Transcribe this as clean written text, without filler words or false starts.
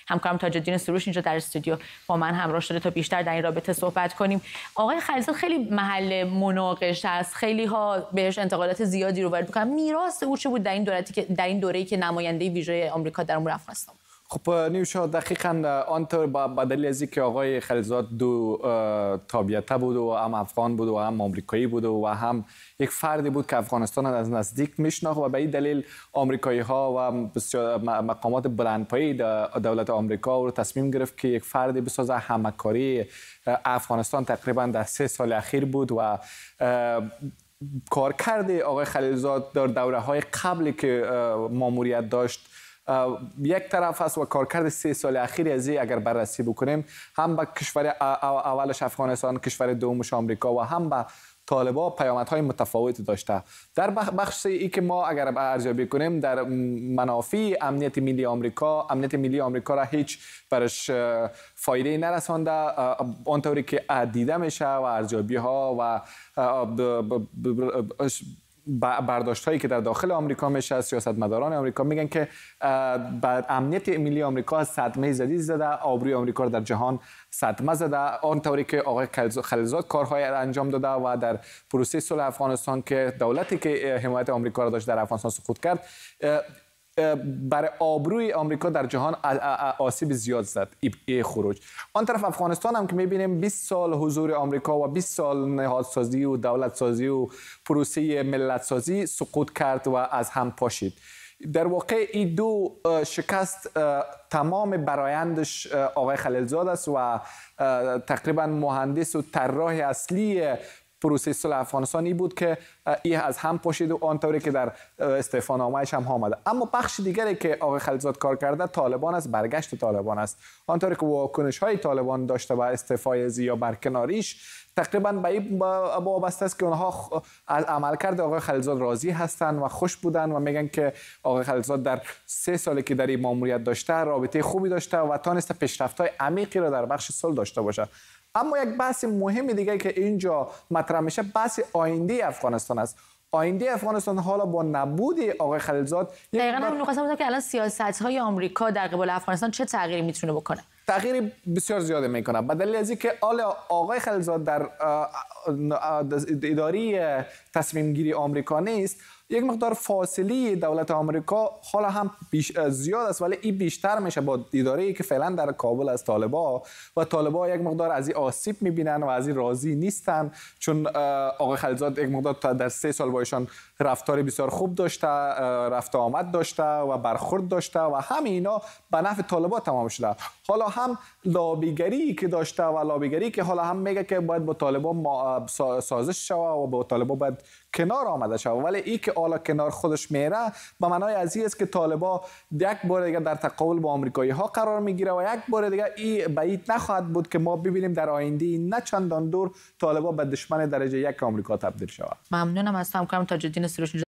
همکارم تاج الدین سروش اینجا در استودیو با من همراه شده تا بیشتر در این رابطه صحبت کنیم. آقای خلیلزاد خیلی محل مناقشه است، خیلی ها بهش انتقادات زیادی رو وارد می‌کنن. میراث او چه بود در این دوره‌ای که نماینده ویژه آمریکا در امور افغانستان؟ خب نیوشا دقیقاً آنطور با دلیل از اینکه آقای خلیلزاد دو تابعیته بود و هم افغان بود و هم آمریکایی بود و هم یک فردی بود که افغانستان از نزدیک میشناخت و به این دلیل آمریکایی ها و بسیار مقامات بلندپایه دولت آمریکا رو تصمیم گرفت که یک فردی بسازه. همکاری افغانستان تقریباً در 3 سال اخیر بود و کارکرد آقای خلیلزاد در دوره‌های قبلی که ماموریت داشت یک طرف است و کارکرد 3 سال اخیر از اگر بررسی بکنیم هم به کشور اولش افغانستان، کشور دومش آمریکا و هم به طالبان پیامدهای متفاوتی داشته. در بخش ای که ما اگر ارزیابی کنیم در منافع امنیت ملی آمریکا را هیچ برش فایده نرسانده، آنطوری که دیده میشه و ارزیابی ها و برداشت هایی که در داخل آمریکا میشه، سیاستمداران آمریکا میگن که بعد امنیت ملی آمریکا صدمه جدید زده، آبروی آمریکا را در جهان صدمه زده. آنطوری که آقای خلیلزاد کارهای انجام داده و در پروسه صلح افغانستان که دولتی که حمایت آمریکا را داشت در افغانستان سقوط کرد، برای آبروی آمریکا در جهان آسیب زیاد زد این خروج. آن طرف افغانستان هم که میبینیم 20 سال حضور آمریکا و 20 سال نهادسازی و دولت سازی و پروسه ملت سازی سقوط کرد و از هم پاشید. در واقع این دو شکست تمام برایندش آقای خلیلزاد است و تقریبا مهندس و طراح اصلی پروسه صلح افغانستانی بود که این از هم پاشید و آنطوری که در استعفانامه‌اش هم آمده. اما بخش دیگری که آقای خلیلزاد کار کرده طالبان است، برگشت طالبان است. آنطوری که واکنش‌های طالبان داشته و استعفای یا برکناریش تقریبا به این وابسته است که اونها از عملکرد آقای خلیلزاد راضی هستند و خوش بودن و میگن که آقای خلیلزاد در 3 سالی که در این ماموریت داشته رابطه خوبی داشته و تونسته پیشرفت‌های عمیقی را در بخش صلح داشته باشه. اما یک بحث مهم دیگه که اینجا مطرح میشه بحث آینده افغانستان است. آینده افغانستان حالا با نبود آقای خلیلزاد دقیقاً همین نکته بود که الان سیاست‌های آمریکا در قبال افغانستان چه تغییری میتونه بکنه؟ تغییر بسیار زیاده میکنه. به دلیل از اینکه آقای خلیلزاد در اداره تصمیم گیری آمریکا نیست، یک مقدار فاصله دولت آمریکا حالا هم زیاد است، ولی این بیشتر میشه با اداره‌ای که فعلا در کابل از طالبان و طالبان یک مقدار از این آسیب میبینن و از این راضی نیستن، چون آقای خلیلزاد یک مقدار در 3 سال با ایشان رفتار بسیار خوب داشته، رفت آمد داشته و برخورد داشته و همه اینا به نفع طالبان تمام شده. حالا هم لابیگری که داشته و لابیگری که حالا هم میگه که باید با طالبان سازش شوه و با طالبان باید کنار آمده شوه، ولی این که حالا کنار خودش میره به معنای از این است که طالبان یک بار دیگه در تقابل با آمریکایی ها قرار میگیره و یک بار دیگه این بعید نخواهد بود که ما ببینیم در آینده نه چندان دور طالبان به دشمن درجه 1 آمریکا تبدیل شود. ممنونم از همکارم تاج الدین سروش.